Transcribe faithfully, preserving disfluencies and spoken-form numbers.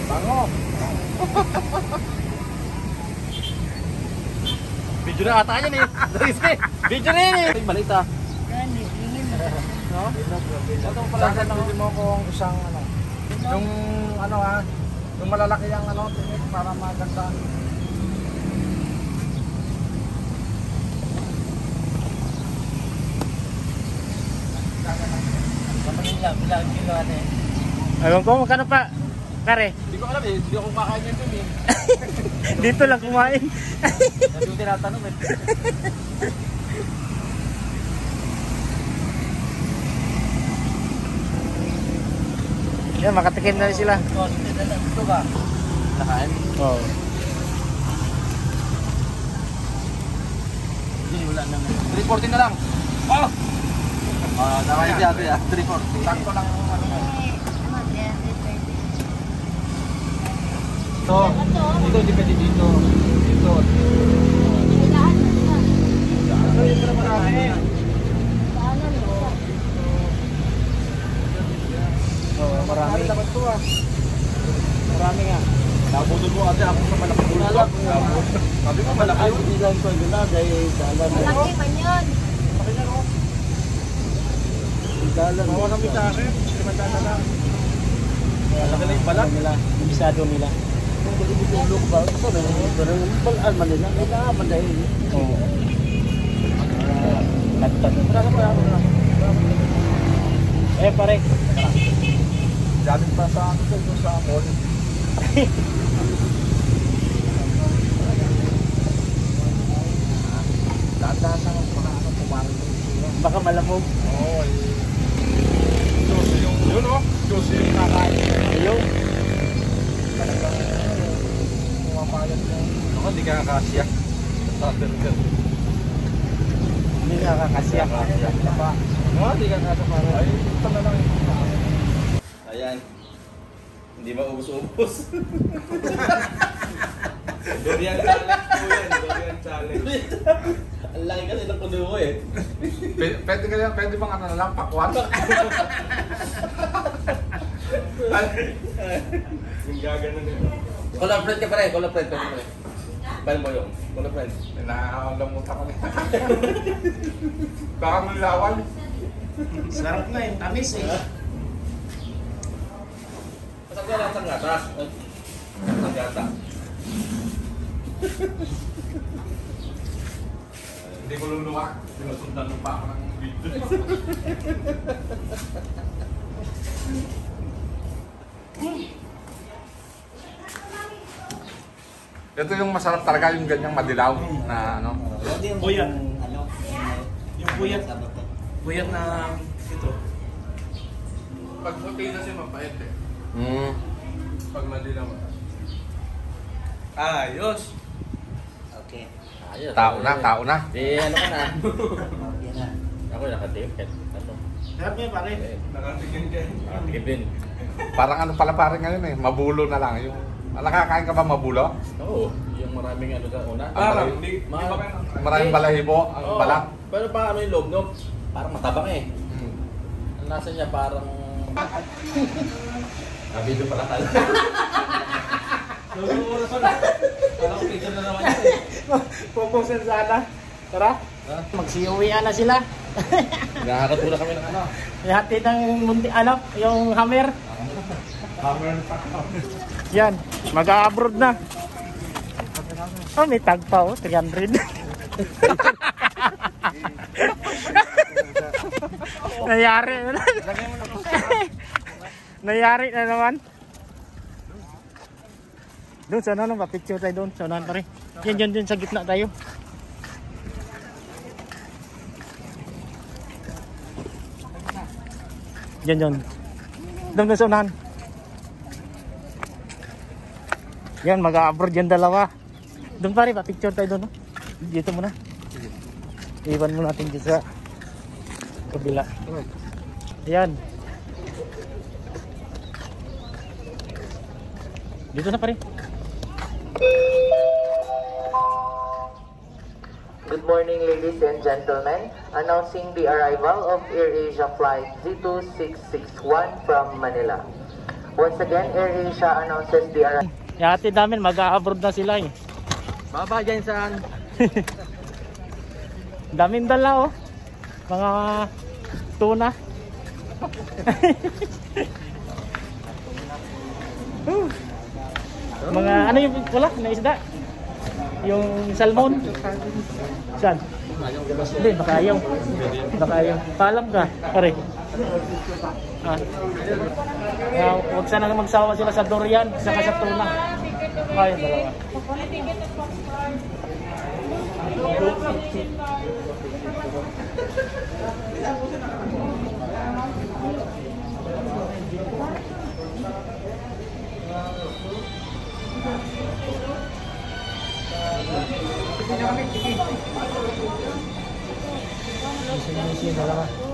Bango. Video na ata yan eh. Video na yan eh. Ay, maliit ah. No? Ito pala sabi mo kung isang ano. Yung ano ha. Yung malalaki ang ano, tinik para maganda. Ewan ko, magkano pa? Kare? Hindi ko alam eh. Hindi ako kakain nito eh. Dito lang kumain. Hindi ko tinatanong eh. Yan, makatikim na rin sila. Ito ba? Nakain? Oo. Hindi, wala na. three forty na lang. Oh! Ah, tama yung dati ah. three forty. Sakto lang yung ano. Ito. Dito, hindi pwede dito. Dito. Ano yung para marami? Oo, marami. Marami nga. Nabudol mo ate ako sa malaki ulo. Sabi mo malaki yun. Hindi lang ko yun na dahil dalan. Malaki man yun. Laki na no? Dalan. Bawa kami sa akin. Limandaan lang. Malaki na yung balat. Nila, ibisado nila. Kung bulog ba? Ito na yung parang balaan man nila. Kailangan dahil. Oo. Latad. Marami pa ako na. Eh pare. Galing pa sa ano ito sa mall. Daan-daan lang ako na ano kumain dito. Baka malamog. Oo, eh. Diyos yung yun oh. Diyos yung kakain. Ayun. Talagang pumapayat mo. Ako hindi ka kakasya. Hindi nakakasya. Sapa. Oo, hindi ka kakasya. Ay, ito na lang yung Ayan. Hindi maubos-ubos. Durian challenge po yan. Durian challenge. Ang laki kasi ng kuno ko eh. P- pwede kaya, pwede bang ano na lang, pakwan? Yung gagano na yun. Color friend ka pare, color friend ka pare. Paano mo yung? Color friend. Nakakalamutan ko na. Baka mulawal. Sarap na yung tamis eh. Pasag ka lang sa gatas. Sa gata. Hindi ko luluwak. Sinusundan mo pa ako ng video. Ito yung masarap talaga, yung ganyang madilaw na ano. Puyat. Yung puyat. Puyat na ito. Pag puti na siya mapait eh. Hmm. Pag madilaw. Ayos. Okay. Ayos. Tao na, tao na. Di ano ka na. Okay na. Ako nakatipid. Ano? Sarap niya pare. Nakatigin ka. Nakatipid din. Parang ano pala parang ngayon eh, mabulo na lang. Yung, nakakain ka ba mabulo? Oo. Yung maraming ano sa una. Parang, hindi. Maraming balahibo, ang Oo. balat. Pero pa ano yung loob no? Parang matabang eh. Hmm. Ang nasa niya parang... Nabilo pala tayo. Parang picture na naman yun eh. Pupusin sana. Tara. Magsiuwian na sila. Nakakatula kami ng ano. Ihati ng munti, ano, yung hammer. Hammer pa. Yan, mag-abroad na. Oh, may tag pa oh, three hundred. Nayari na. Nayari na naman. Doon, sana nang pa-picture tayo doon. Sana pare. Yan, dyan, dyan sa gitna tayo. Yan, dyan. Doon na sa unahan. Yan, mag-abroad yan dalawa. Doon pare, pa-picture tayo doon. No? Dito muna. Iwan mo natin dito sa kabila. Yan. Dito na pare. Good morning, ladies and gentlemen. Announcing the arrival of AirAsia Flight Z two six six one from Manila. Once again, AirAsia announces the arrival. Yati namin, mag-a-abroad na sila eh. Baba dyan saan? Daming dala oh. Mga tuna. Mga ano yung wala na isda? Yung salmon. Saan? Hindi, baka ayaw. Baka ayaw. Paalam ka, pare. Ah. Uh, huwag sana magsawa sila sa durian, saka sa tuna. Ayun, dalawa. Sige, sige, dalawa.